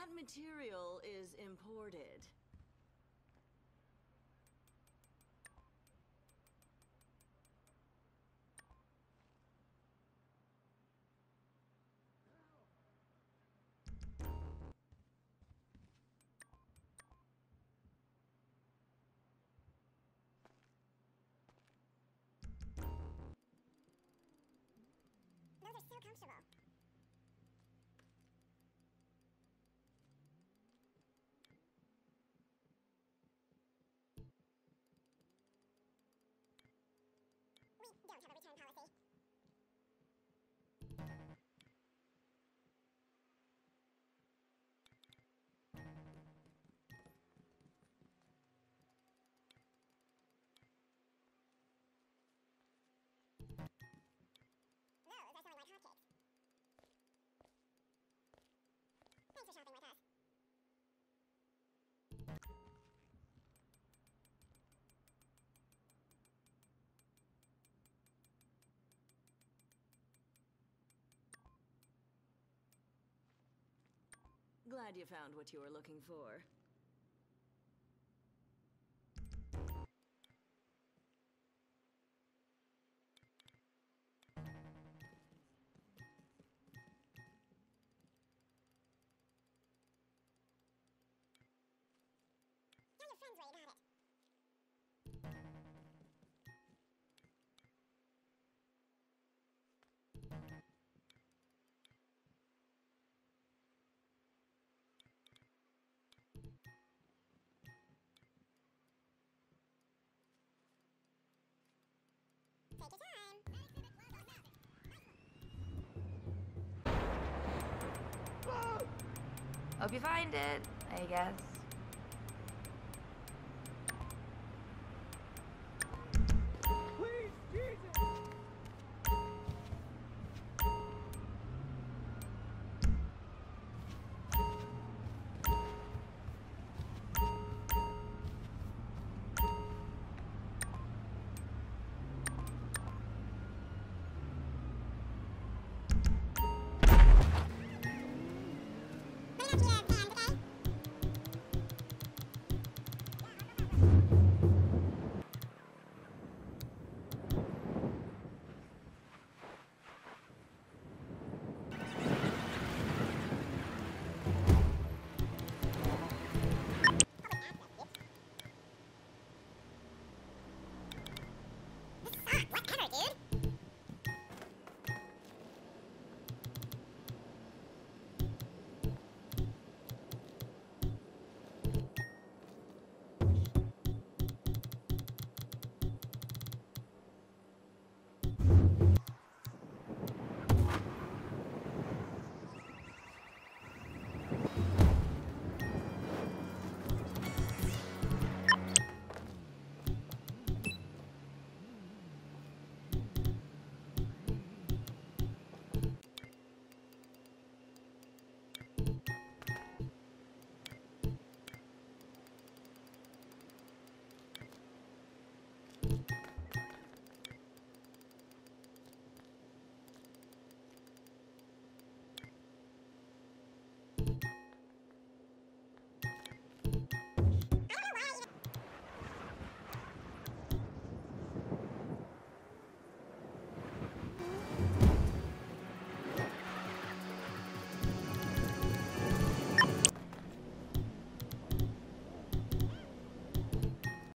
That material is imported. Those are so comfortable. We don't have a return policy. Those are selling like hotcakes. Thanks for shopping with us. Glad you found what you were looking for. Tell your friends where you got it. Take your time. Hope you find it, I guess.